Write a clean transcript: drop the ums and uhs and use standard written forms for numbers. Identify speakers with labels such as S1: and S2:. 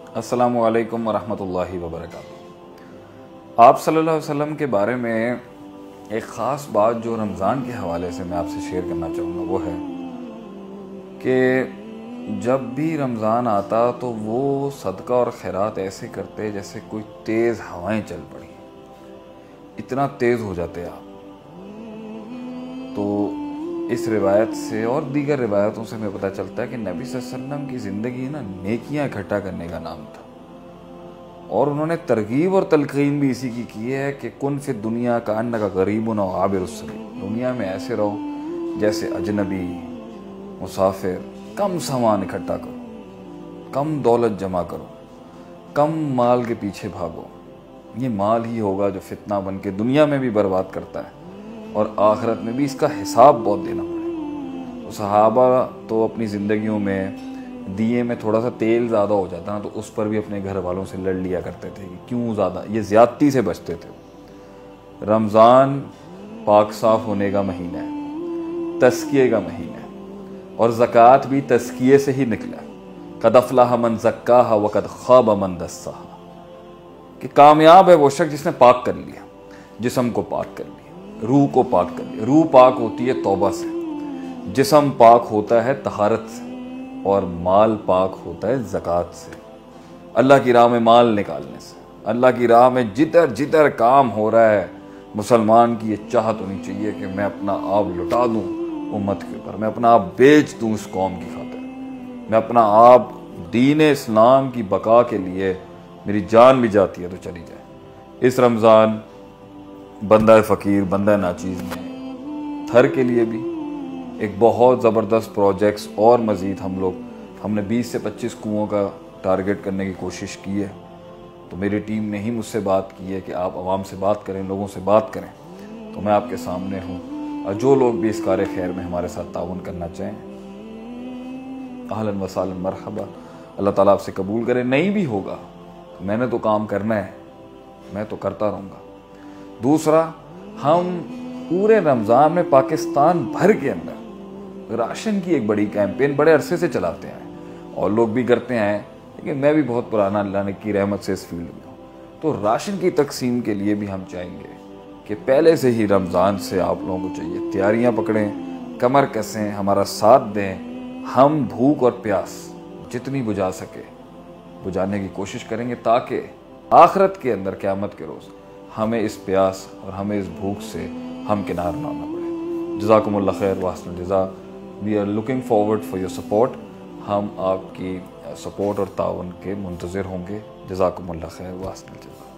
S1: अस्सलामु अलैकुम वरहमतुल्लाहि वबरकातुहू। आप सल्लल्लाहु अलैहि वसल्लम के बारे में एक ख़ास बात जो रमज़ान के हवाले से मैं आपसे शेयर करना चाहूँगा वो है कि जब भी रमज़ान आता तो वो सदका और खैरात ऐसे करते जैसे कोई तेज़ हवाएं चल पड़ी, इतना तेज़ हो जाते आप। तो इस रिवायत से और दीगर रिवायतों से हमें पता चलता है कि नबी सल्लल्लाहु अलैहि वसल्लम की ज़िंदगी ना नेकियां इकट्ठा करने का नाम था, और उन्होंने तरगीब और तलकीन भी इसी की है कि कुन फिर दुनिया का अन्ना का गरीबुन और आबिरुस्सबील, दुनिया में ऐसे रहो जैसे अजनबी मुसाफिर, कम सामान इकट्ठा करो, कम दौलत जमा करो, कम माल के पीछे भागो। ये माल ही होगा जो फितना बन के दुनिया में भी बर्बाद करता है और आखिरत में भी इसका हिसाब बहुत देना पड़े। तो सहाबा तो अपनी ज़िंदगियों में दिए में थोड़ा सा तेल ज़्यादा हो जाता ना तो उस पर भी अपने घर वालों से लड़ लिया करते थे कि क्यों ज़्यादा, ये ज़्यादती से बचते थे। रमज़ान पाक साफ होने का महीना है, तज़किये का महीना है, और ज़कात भी तज़किये से ही निकला। क़द अफ़लह मन ज़क्काहा व क़द ख़ाब मन दस्साहा, कि कामयाब है वो शख्स जिसने पाक कर लिया, जिस्म को पाक कर लिया, रूह को पाक कर लिया। रूह पाक होती है तौबा से, जिस्म पाक होता है तहारत से, और माल पाक होता है ज़कात से, अल्लाह की राह में माल निकालने से। अल्लाह की राह में जिधर जिधर काम हो रहा है, मुसलमान की ये चाहत होनी चाहिए कि मैं अपना आप लुटा दूँ उम्मत के ऊपर, मैं अपना आप बेच दूँ इस कौम की खातिर, मैं अपना आप दीन इस्लाम की बका के लिए, मेरी जान भी जाती है तो चली जाए। इस रमज़ान बंदा फ़कीर बंदा नाचीज़ में थर के लिए भी एक बहुत ज़बरदस्त प्रोजेक्ट्स और मज़ीद हमने 20 से 25 कुओं का टारगेट करने की कोशिश की है। तो मेरी टीम ने ही मुझसे बात की है कि आप आवाम से बात करें, लोगों से बात करें। तो मैं आपके सामने हूँ, और जो लोग भी इस कार्य खैर में हमारे साथ ताउन करना चाहें, अहलन व सहलन मरहबा। अल्लाह ताला आपसे कबूल करे। नहीं भी होगा, मैंने तो काम करना है, मैं तो करता रहूँगा। दूसरा, हम पूरे रमज़ान में पाकिस्तान भर के अंदर राशन की एक बड़ी कैंपेन बड़े अरसे से चलाते हैं, और लोग भी करते हैं, लेकिन मैं भी बहुत पुराना अल्लाह की रहमत से इस फील्ड में हूँ। तो राशन की तकसीम के लिए भी हम चाहेंगे कि पहले से ही रमज़ान से आप लोगों को चाहिए तैयारियाँ पकड़ें, कमर कसें, हमारा साथ दें। हम भूख और प्यास जितनी बुझा सके बुझाने की कोशिश करेंगे, ताकि आखिरत के अंदर क़यामत के रोज़ हमें इस प्यास और हमें इस भूख से हम किनार ना होना पड़े। जज़ाकुमुल्लाह खैर व अहसन जज़ा। We are looking forward for your support. हम आपकी सपोर्ट और ताउन के मुंतज़िर होंगे। जज़ाकुमुल्लाह खैर व अहसन जज़ा।